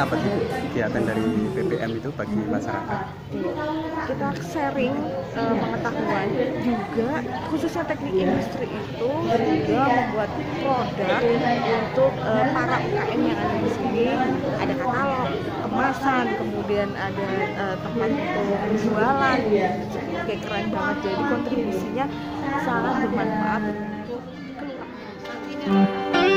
apa Ibu kegiatan dari BPM itu bagi masyarakat? Kita sharing pengetahuan juga, khususnya teknik industri itu juga membuat produk untuk para UKM yang ada di sini. Ada katalog, kemasan, kemudian ada tempat untuk jualan, kayak keren banget. Jadi kontribusinya sangat bermanfaat untuk kelurahan.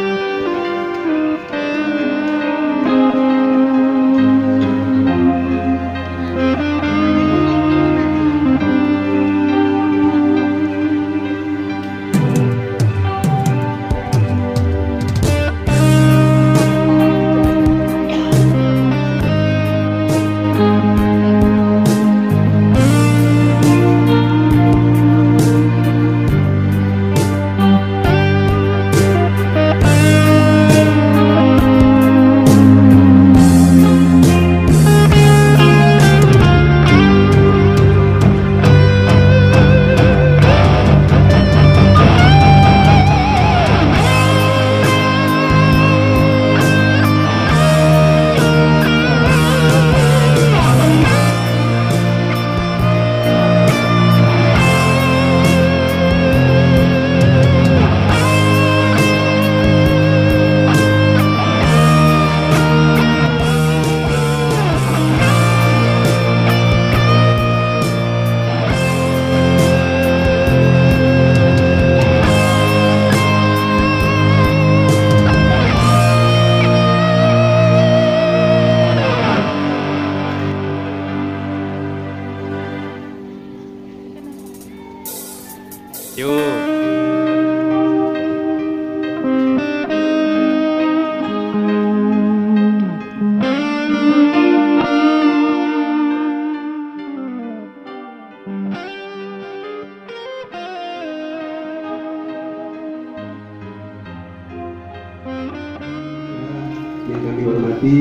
Yang kami hormati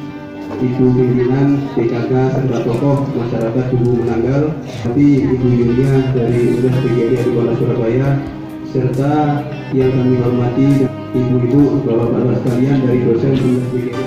Ibu pimpinan PKK serta tokoh masyarakat Dukuh Menanggal, tapi Ibu Yulia dari Universitas PGRI Adiwala Surabaya, serta yang kami hormati ibu-ibu, bapak-bapak sekalian dari dosen Universitas PGRI.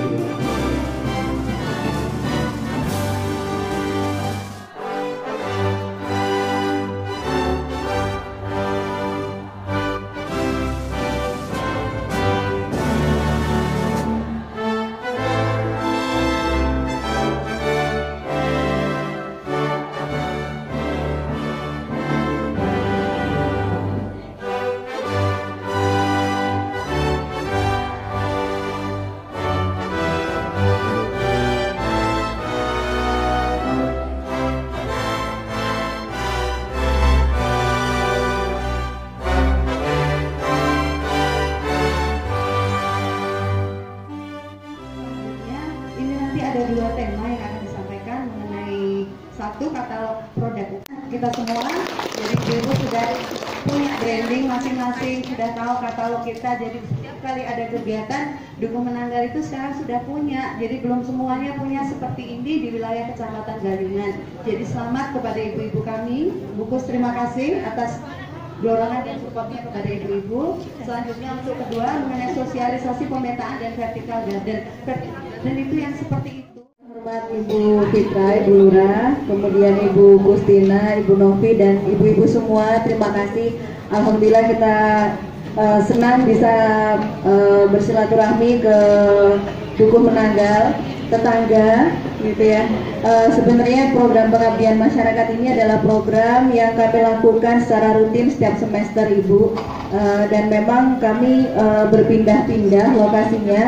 Ada dua tema yang akan disampaikan mengenai satu katalog produk kita semua. Jadi ibu sudah punya branding masing-masing, sudah tahu katalog kita. Jadi setiap kali ada kegiatan Dukuh Menanggal itu sekarang sudah punya. Jadi belum semuanya punya seperti ini di wilayah Kecamatan Galingan. Jadi selamat kepada ibu-ibu kami. Bukus terima kasih atas dorongan dan supportnya kepada ibu-ibu. Selanjutnya untuk kedua mengenai sosialisasi pemetaan dan vertical garden. Dan itu yang seperti itu. Hormat Ibu Fitra, Ibu Lurah, kemudian Ibu Gustina, Ibu Novi, dan ibu-ibu semua, terima kasih. Alhamdulillah kita senang bisa bersilaturahmi ke Dukuh Menanggal, tetangga, gitu ya. Sebenarnya program pengabdian masyarakat ini adalah program yang kami lakukan secara rutin setiap semester, Ibu. Dan memang kami berpindah-pindah lokasinya.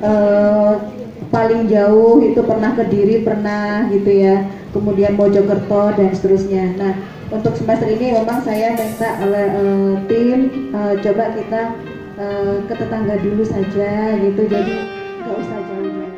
Paling jauh itu pernah Kediri, pernah gitu ya, kemudian Mojokerto dan seterusnya. Nah, untuk semester ini memang saya minta oleh tim coba kita ke tetangga dulu saja gitu, jadi nggak usah jauh-jauh.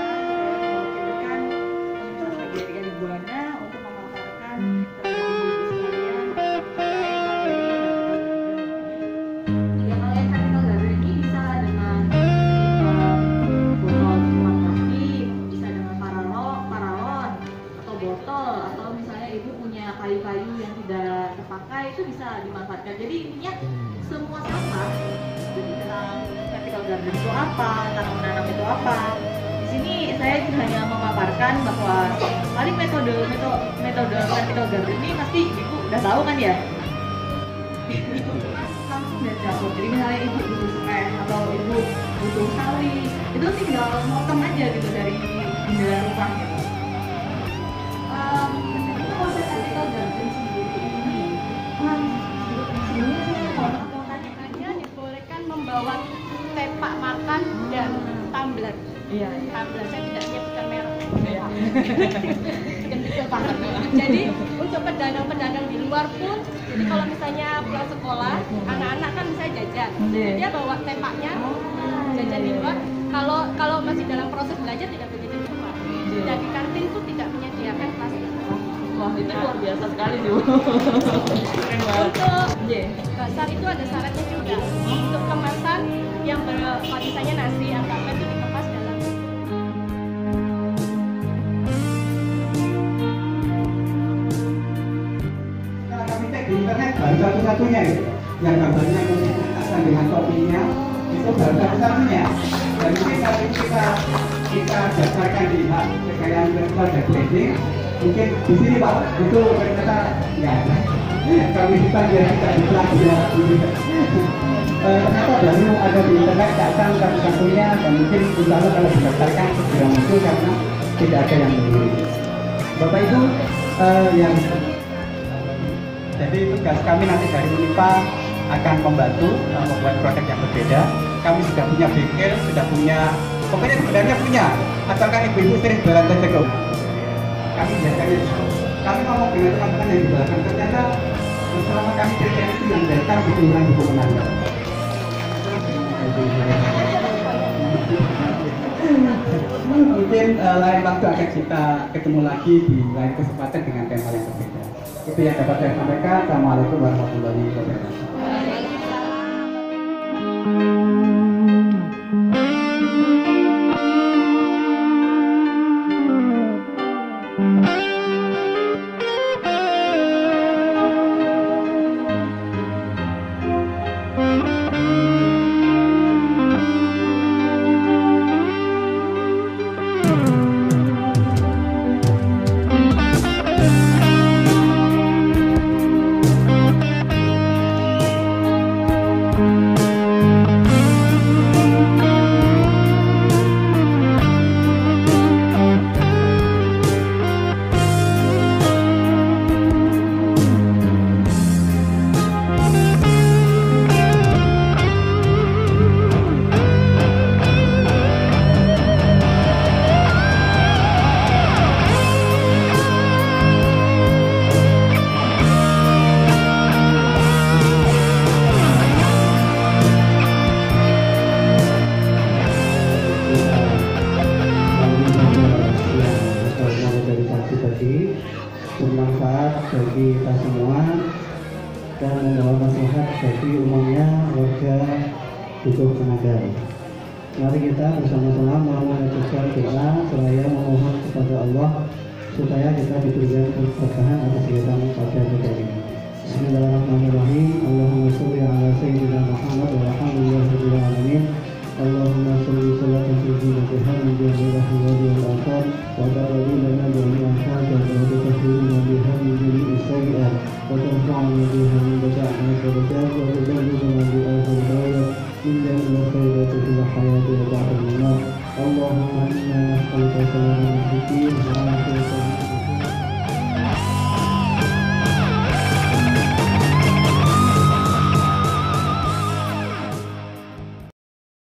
kayu-kayu yang tidak terpakai itu bisa dimanfaatkan. Jadi intinya semua sampah, jadi tentang vertical garden itu apa, tanam menanam itu apa, bisa sini saya hanya memaparkan bahwa paling metode vertical garden ini pasti ibu udah tahu kan ya. Langsung dari dapur. Jadi misalnya ibu butuh semen atau ibu butuh sawi, itu tinggal motong aja gitu dari jendela rumah gitu. Itu konsep vertical garden sendiri ini. Sebelumnya saya mau hanya dibolehkan membawa tepak makan dan tumbler. Iya. Tumbler saya tidak menyebutkan merek. Jadi untuk pedagang-pedagang di luar pun, jadi kalau misalnya pulang sekolah, anak-anak kan bisa jajan, dia bawa tepaknya, jajan di luar. Kalau masih dalam proses belajar tidak boleh jajan di rumah. Dan di kantin pun tidak menyediakan plastik. Wah, itu luar biasa sekali tuh. Keren banget. Untuk dasar itu ada syaratnya juga. Untuk kemasan yang misalnya nasi atau apa itu dikemas dalam. Kalau kami cek di internet baru satu-satunya gitu. Yang gambarnya kombinasi dengan toppingnya itu baru satu-satunya. Dan mungkin kalau kita dasarkan di hak kekayaan intelektual dan branding, mungkin di sini Pak itu ternyata nggak ada. Kami kita biar kita bisa ternyata baru ada di internet datang satu-satunya, dan mungkin insya Allah kalau didaftarkan segera muncul karena tidak ada yang memiliki. Bapak Ibu yang jadi tugas kami nanti dari UNIPA akan membantu membuat produk yang berbeda. Kami sudah punya bengkel, sudah punya, pokoknya sebenarnya punya, asalkan ibu-ibu sering jualan tempe. Kami biasanya kami ngomong dengan teman-teman yang di belakang, ternyata selama kami kerja itu yang datang bukan buku menanda. Mungkin lain waktu akan kita ketemu lagi di lain kesempatan dengan tema yang berbeda. Itu yang dapat saya sampaikan. Assalamualaikum warahmatullahi wabarakatuh. Bermanfaat bagi kita semua dan membawa nasihat bagi umumnya warga Dukuh Tenaga. Mari kita bersama-sama mengucapkan doa seraya memohon kepada Allah supaya kita diberikan keberkahan atas kegiatan pada hari ini. Bismillahirrahmanirrahim. Allahumma sholli ala sayyidina Muhammad wa alhamdulillahirabbil alamin. Allahumma sholli salatan tujibu biha min jami'il ahwali wal afat wa ta'ala lana jami'an hajat wa tutahhiruna biha min jami'is sayyi'at wa tarfa'una biha min bada'ina darajat wa tuballighuna biha al-hidayah min jami'il khairati fil hayati wa ba'da al-mamat. Allahumma inna nas'aluka salaman fid din wa afiyatan